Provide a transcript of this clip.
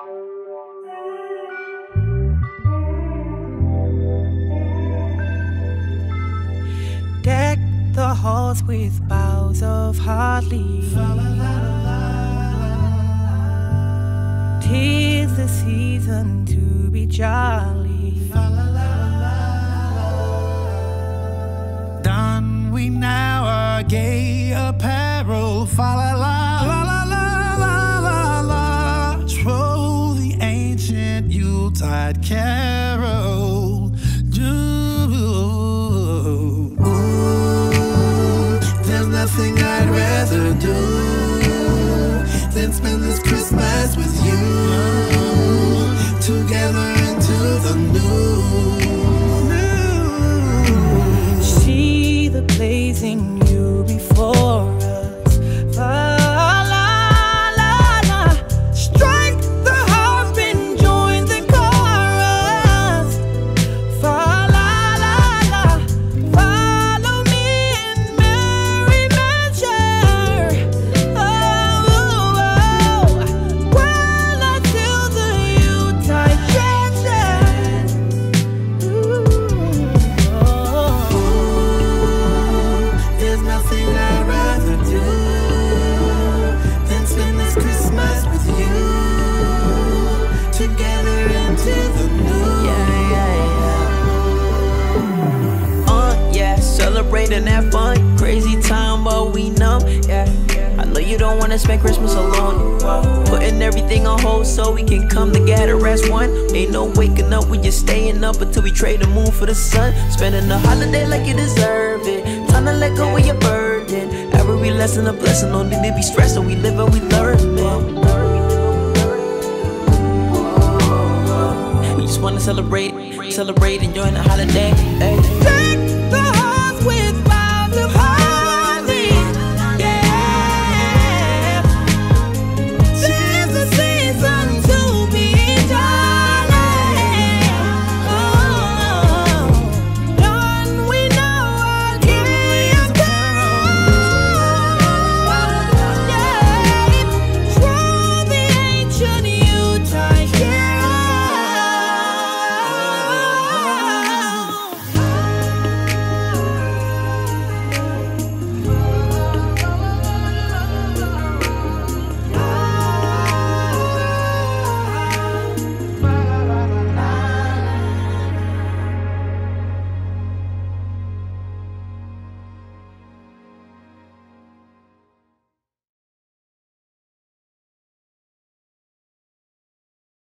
Deck the halls with boughs of holly. 'Tis the season to be jolly. Don we now our gay apparel. Fa la la la la la la la la. Troll the ancient Yuletide carol. There's nothing I'd rather do than spend this Christmas with you, together into the new. See the blazing you before us. Fa la la la. Strike the harp and join the chorus. Fa la la la. Follow me in merry measure. Oh, oh, oh. While I till the Yuletide treasure. There's nothing I'd rather do than spend this Christmas with you, together into the new. Yeah, celebrate and have fun. Crazy time, but we numb. Yeah, I know you don't wanna spend Christmas alone. Putting everything on hold so we can come together as one. Ain't no waking up, we just staying up until we trade the moon for the sun. Spending the holiday like you deserve it. Time to let go of your burden. Every lesson a blessing. No need to be stressed, so we live and we learn, man. We just wanna celebrate, enjoying the holiday. Hey.